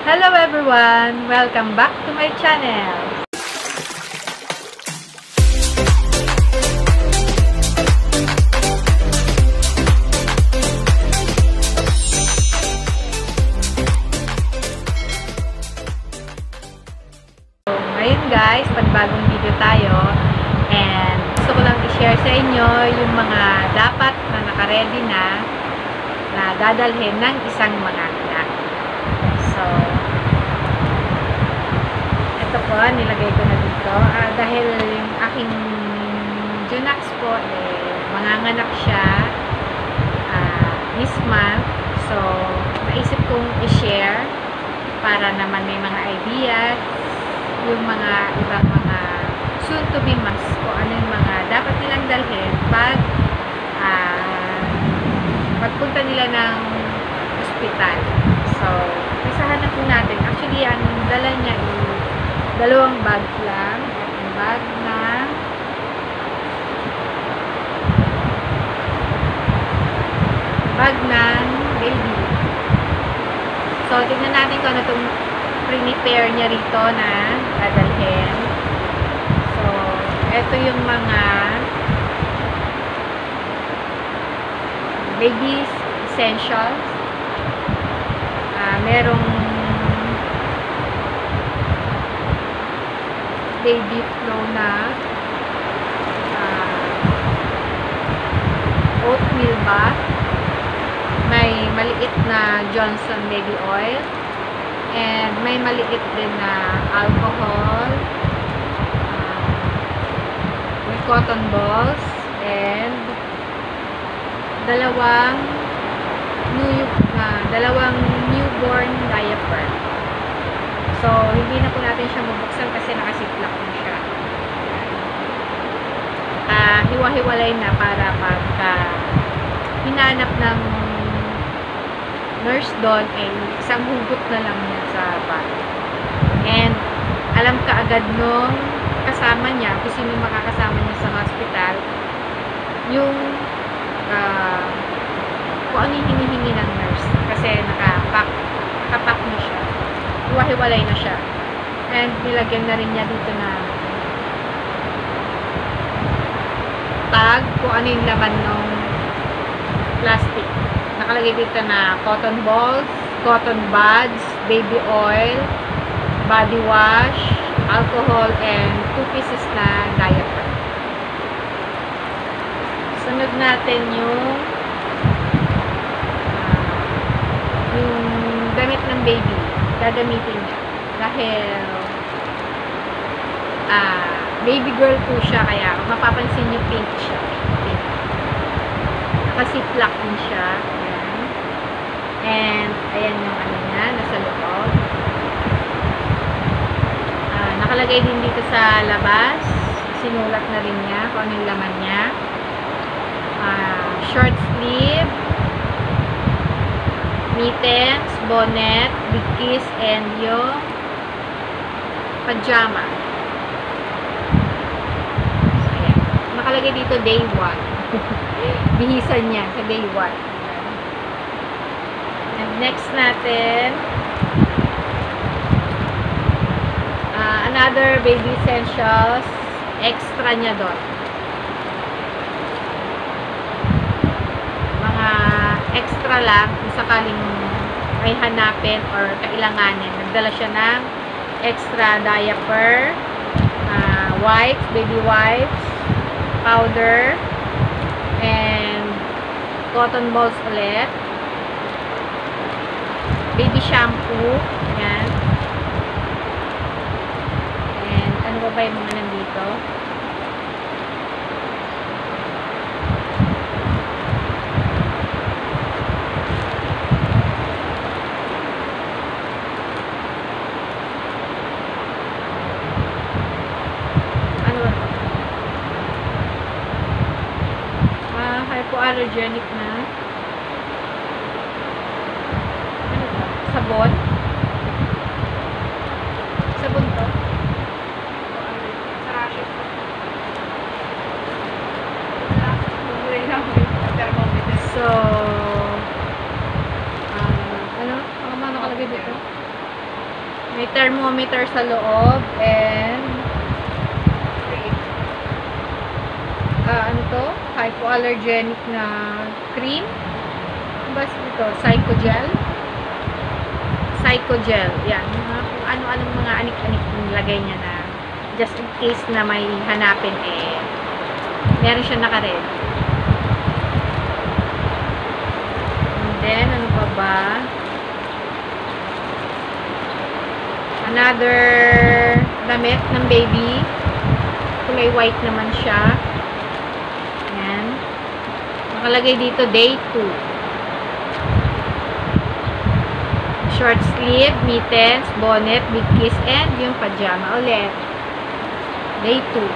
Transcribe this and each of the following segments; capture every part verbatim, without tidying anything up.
Hello everyone! Welcome back to my channel! So, ngayon guys, panibagong video tayo and gusto ko lang i-share sa inyo yung mga dapat na naka-ready na na dadalhin ng isang manganga. So, ito po, nilagay ko na dito. Uh, dahil yung aking Junax po, eh, manganganak siya uh, this month. So, naisip kong i-share para naman may mga ideas, yung mga ibang mga soon to be moms o ano yung mga dapat nilang dalhin pag uh, pagpunta nila ng ospital. So, isahan na po natin. Actually, ang dala niya ay dalawang bag lang. Yung bag na bag ng baby. So, tignan natin kung ano itong prepare niya rito na dadalhin. So, ito yung mga baby's essentials. Uh, merong baby flow na uh, oatmeal bath. May maliit na Johnson baby oil. And may maliit din na alcohol. Uh, may cotton balls. And dalawang new, uh, dalawang newborn diaper. So, hindi na po natin siya mabuksan kasi nakasiplak na siya. Uh, hiwa-hiwalay na para pagka hinanap ng nurse doon ay isang hugot na lang niya sa bag. And alam ka agad nung kasama niya, kung sino makakasama niya sa hospital, yung uh, kung ano yung hinihingi ng nurse. Kasi nakapak, nakapak na siya. Hiwa-hiwalay na siya. And nilagyan na rin niya dito na tag kung ano yung laman ng plastic. Nakalagay dito na cotton balls, cotton buds, baby oil, body wash, alcohol, and two pieces na diaper. Sunod natin yung uh, yung damit ng baby. Gagamitin niya. Dahil uh, baby girl po siya, kaya mapapansin niyo pink siya. Pink. Nakasiplak din siya. Ayan. And, ayan yung ano niya, nasa loob. Uh, nakalagay din dito sa labas. Sinulat na rin niya kung ano yung laman niya. Uh, short sleeve, mittens, bonnet, bigkies, and yung pajama. So, ayan. Nakalagay dito day one. Bihisan niya sa day one. And next natin, uh, another baby essentials, extra niya doon. Mga extra lang kung sakaling may hanapin or kailanganin. Nagdala siya ng extra diaper, uh, wipes, baby wipes, powder, and cotton balls ulit, baby shampoo, yan, and ano ba ba yung mga nandito? Hypoallergenic na ano ba? Sabon sabon to so um, ano? Ano nakalagay dito? May thermometer sa loob and uh, ano to? Hypoallergenic na cream. Bas ito, Psychogel. Psychogel. Yan. Mga kung ano-anong mga anik-anik nilagay niya na just in case na may hanapin eh meron siya naka-red. And then, ano pa ba? Another damit ng baby. Kulay white naman siya. Yan. Nakalagay dito, day two. Short sleeve, mittens, bonnet, big kiss, and yung pajama ulit. Day two.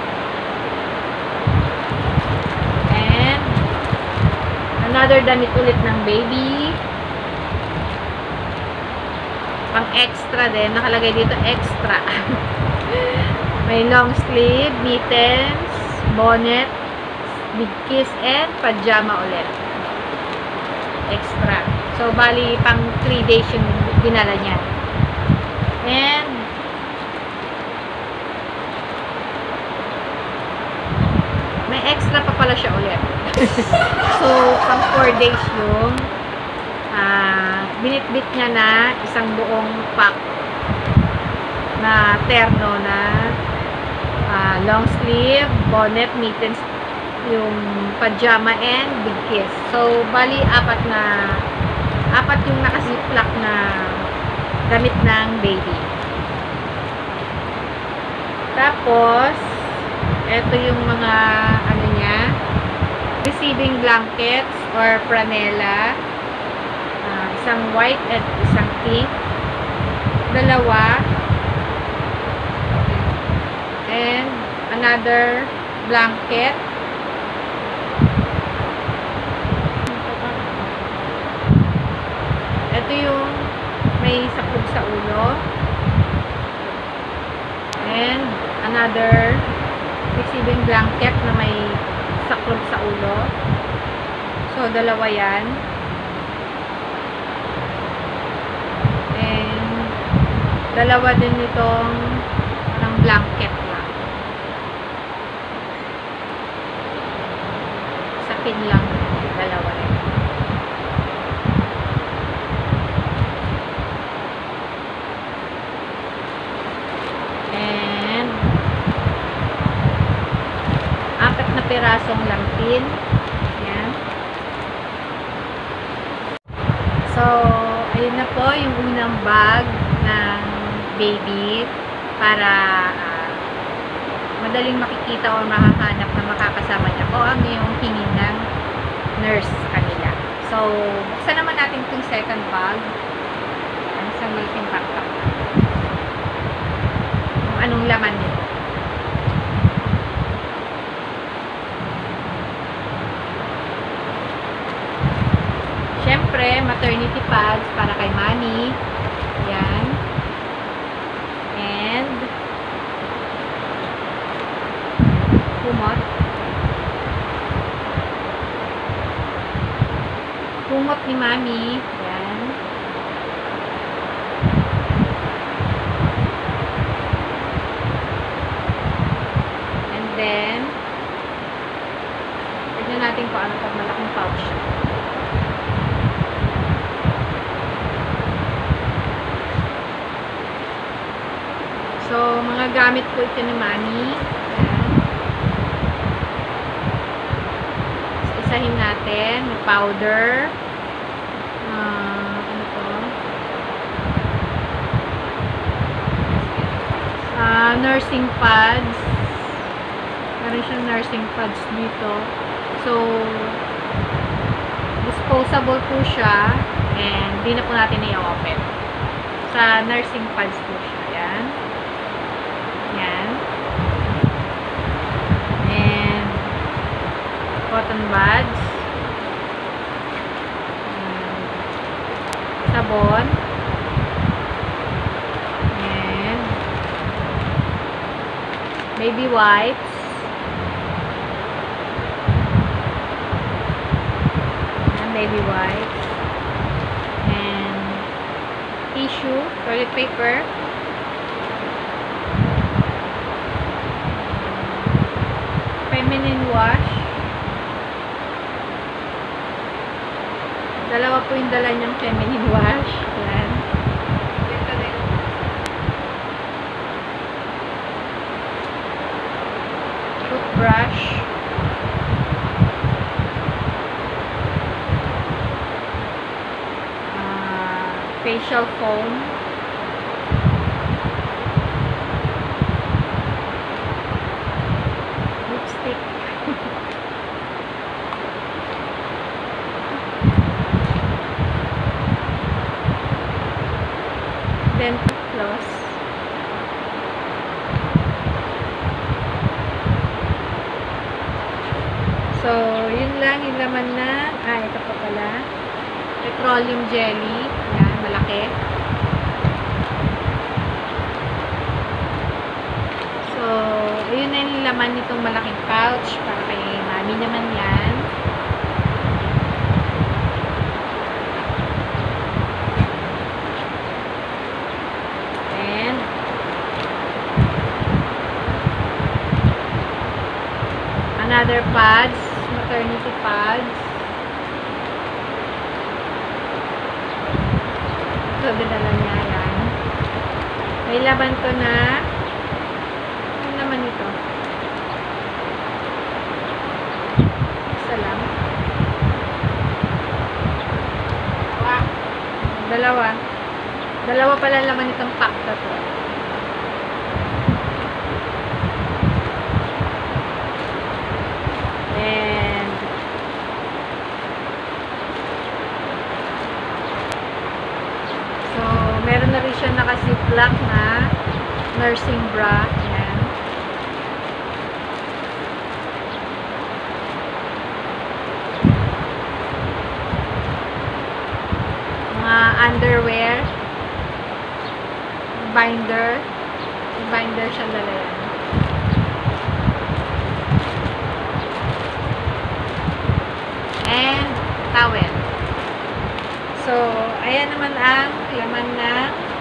And another damit ulit ng baby. Pang extra din. Nakalagay dito extra. May long sleeve, mittens, bonnet, big kiss, and pajama ulit. Extra. So, bali, pang three days yung dinala niya. And, may extra pa pala siya ulit. So, pang four days yung uh, binitbit niya na isang buong pack na terno na uh, long sleeve, bonnet, mittens, yung pajama, and big kiss. So, bali, apat na apat yung nakasiplak na damit ng baby. Tapos, eto yung mga ano niya, receiving blankets or pranela, uh, isang white at isang pink, dalawa, and another blanket. Ito yung may sakog sa ulo. And another receiving blanket na may saklog sa ulo. So, dalawa yan. And dalawa din itong parang blanket lang. Sa pin lang. Dalawa rin. Pirasong lampin. Yan. So, ayun na po yung unang bag ng baby para uh, madaling makikita o makahanap na makakasama niya kung ano yung hingin ng nurse kanila. So, buksan naman natin itong second bag. Ang isang malaking backpack. Kung anong laman nito. Siyempre, maternity pads para kay mommy. Yan. And kumot. Kumot ni mommy. Yan. And then, tignan natin kung ano pag malaking pouch. So, mga gamit ko ito ni Manny. Ayan. So, isahin natin. May powder. Uh, ano to? Uh, nursing pads. Meron siyang nursing pads dito. So, disposable po siya. And, di na po natin i-open. Sa nursing pads po siya. Ayan. Yan. And cotton buds. And sabon. And baby wipes. And baby wipes. And tissue, toilet paper. feminine wash. Dalawa po yung dala niyang feminine wash. Yan. Toothbrush. Uh, facial foam. Lipstick. Dental floss. So, yun lang yung laman na, ah, ito pa pala, petroleum jelly. Yan, malaki. So, yun na yung laman nitong malaking pouch. Para kay mami naman yan. And, another pads, maternity pads. Ito, dinala niya yan. May laban to na, ano naman ito? Isa lang. Wow. Dalawa. Dalawa pala laman itong pack na to. And so, meron na rin siya naka-ziplock na nursing bra. Yan. Mga underwear. Binder. Binder siya dala yan. And towel. So, ayan naman ang laman na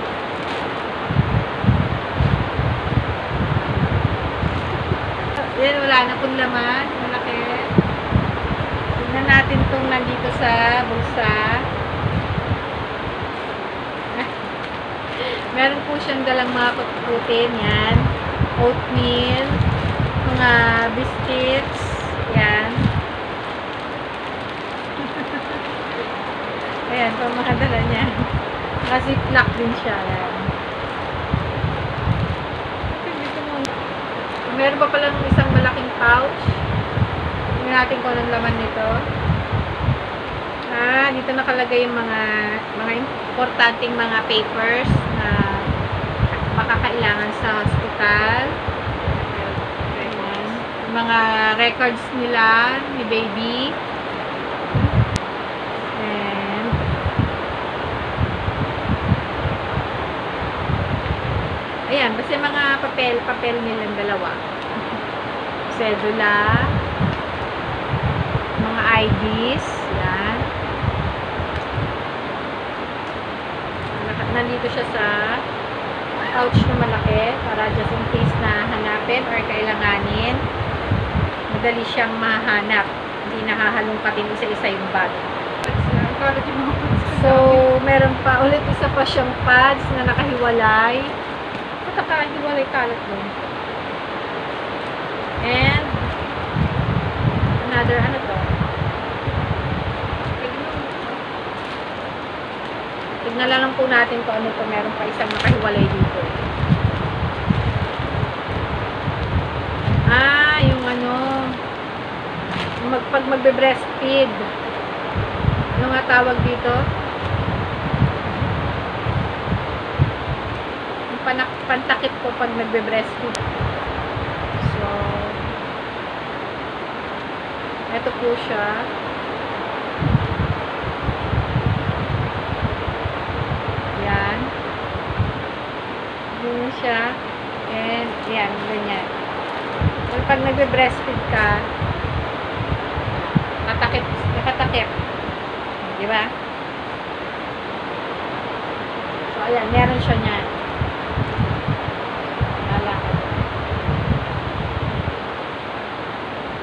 yan, wala na pong laman. Malaki. Tignan natin itong nandito sa bulsa. Meron po siyang dalang mga kutkutin. Yan. Oatmeal. Mga biscuits. Yan. Ayan, ito mga dala niya. Naka-ziplock din siya. Ayan. Meron pa palang isang malaking pouch. Tingnan natin kung anong laman nito. Ah, dito nakalagay yung mga mga importanteng mga papers na makakailangan sa hospital. Ayan. Mga records nila ni baby. Ayan, basta mga papel, papel nilang dalawa. Cedula, mga I Ds, yan. Nandito siya sa pouch na malaki para just in case na hanapin or kailanganin. Madali siyang mahanap. Hindi nahahalongkatin isa-isa yung bag. So, meron pa ulit isa pa siyang pads na nakahiwalay. Nakahiwalay kalat doon. And another, ano to? Tignan lang po natin kung ano to. Meron pa isang nakahiwalay dito. Ah, yung ano, mag, pag magbe-breastfeed. Ano nga tawag dito? Yung panak, pantakip ko pag nagbe-breastfeed. So, eto po siya. Yan. Ganyan siya. And, yan, ganyan. So, pag nagbe-breastfeed ka, nakatakip, nakatakip. Diba? So, ayan, meron siya niyan. Lalakad.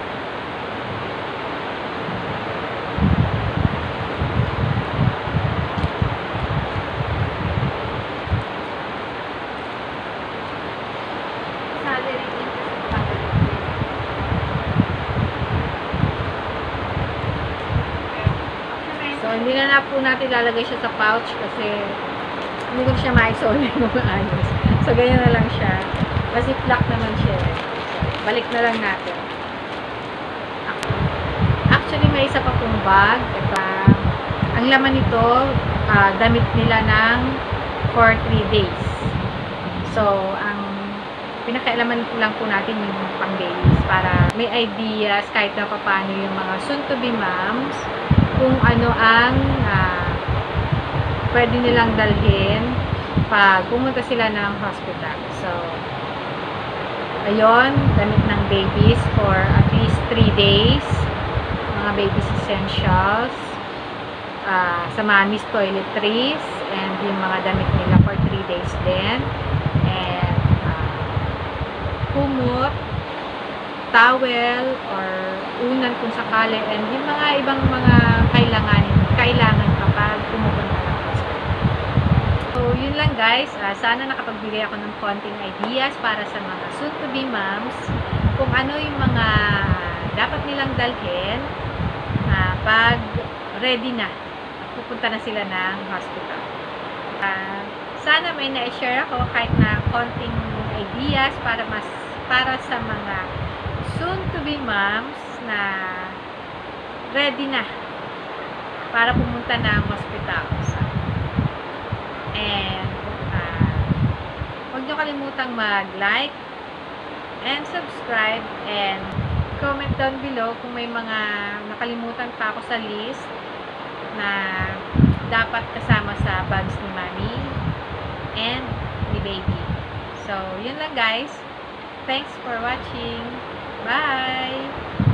na po natin lalagay siya sa pouch kasi hindi ko siya maisoli ng maayos. So, ganyan na lang siya. Kasi flat naman siya. Balik na lang natin. Actually, may isa pa pong bag. Diba? Ang laman nito, uh, damit nila ng for three days. So, ang pinakailaman lang po natin yung pang babies para may ideas kahit na paano yung mga soon-to-be moms kung ano ang uh, pwede nilang dalhin pag pumunta sila ng hospital. So, ayun, damit ng babies for at least three days. Mga babies essentials. Uh, sa mommy's toiletries and yung mga damit nila for three days din. And uh, kumot, towel, or unan kung sakali, and yung mga ibang mga kailanganin, kailangan kapag pumupunta ng hospital. So, yun lang guys. Uh, sana nakapagbigay ako ng konting ideas para sa mga soon-to-be moms kung ano yung mga dapat nilang dalhin uh, pag ready na. Pupunta na sila ng hospital. Uh, sana may na-share ako kahit na konting ideas para mas para sa mga soon-to-be moms na ready na para pumunta ng hospital. So, and uh, huwag nyo kalimutang mag-like and subscribe and comment down below kung may mga nakalimutan pa ako sa list na dapat kasama sa bags ni mommy and ni baby. So, yun lang guys. Thanks for watching. Bye!